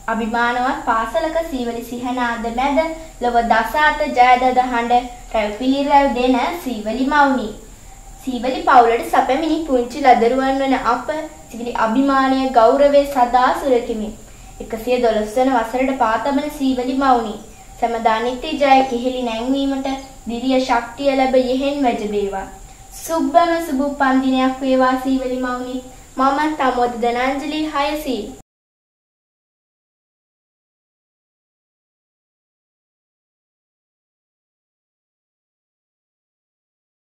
අභිමානවත් පාසලක සීවලි සිහනාද මැද ලොව දසාත ජයදද හඬ රැව්පිලිරැව් දෙන සීවලි මවුනි. සීවලි පවුලට සැපමිනි පුංචි ලදරුවන් වන අප සීවලි අභිමානය ගෞරවය සදා සුරකිමි. 112 වන වසරට පා තබන සීවලි මවුනි. සමදා නිත්‍ය ජය කිහිලි නැංවීමට දිරිය ශක්තිය ලැබ යෙහෙන් වැජබේවා. සුබ්බම සුබ උපන් දිනයක් වේවා සීවලි මවුනි. මම තමෝද දනංජලි 6C